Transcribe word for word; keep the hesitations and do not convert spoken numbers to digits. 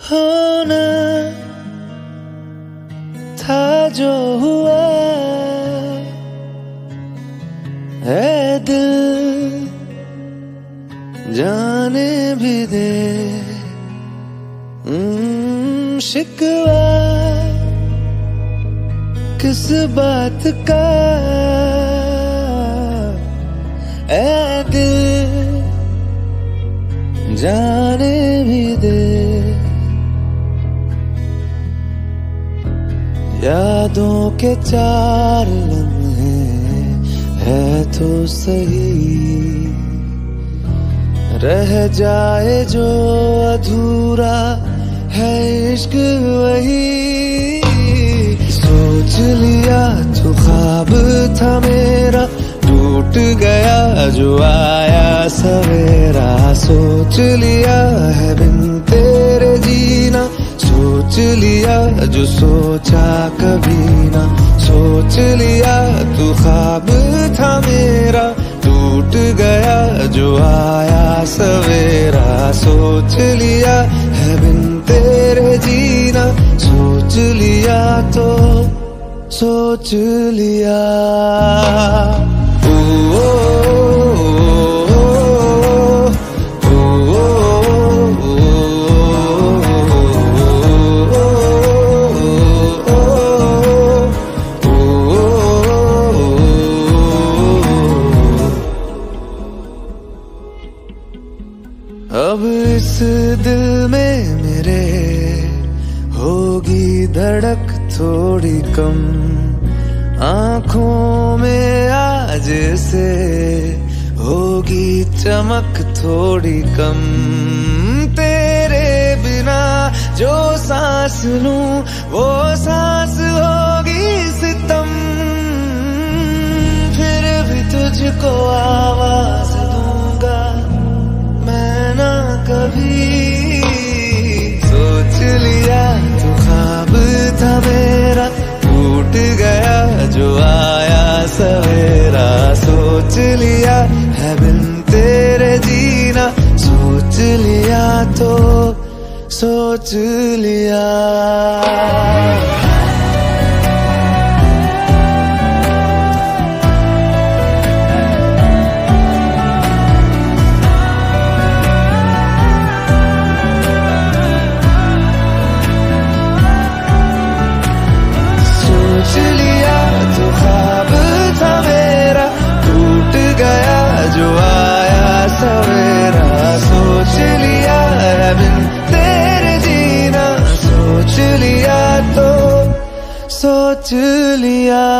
होना था जो हुआ है दिल जाने भी दे। शिकवा किस बात का ऐ दिल जाने भी दे। यादों के चार लम्हे है तो सही, रह जाए जो अधूरा है इश्क वही। सोच लिया तो ख्वाब था मेरा, टूट गया जो आया सवेरा। सोच लिया है बिन तेरे जीना, सोच लिया जो सोचा कभी ना। सोच लिया तू ख्वाब था मेरा, टूट गया जो आया सवेरा। सोच लिया है बिन तेरे जीना, सोच लिया तो सोच लिया। ओ, ओ, अब इस दिल में मेरे होगी धड़क थोड़ी कम, आँखों में आज से होगी चमक थोड़ी कम। तेरे बिना जो सांस लूं वो सांस होगी सितम। फिर भी तुझको आवाज दूंगा मैं ना कभी। सोच लिया तो ख्वाब था मेरा, टूट गया जो आया सवेरा। सोच लिया है बिन तेरे जीना, सोच लिया तो सोच लिया। सोच लिया तो ख्वाब था मेरा, टूट गया जो आया सवेरा। सोच लिया है बिन तेरे जीना, सोच लिया तो सोच लिया।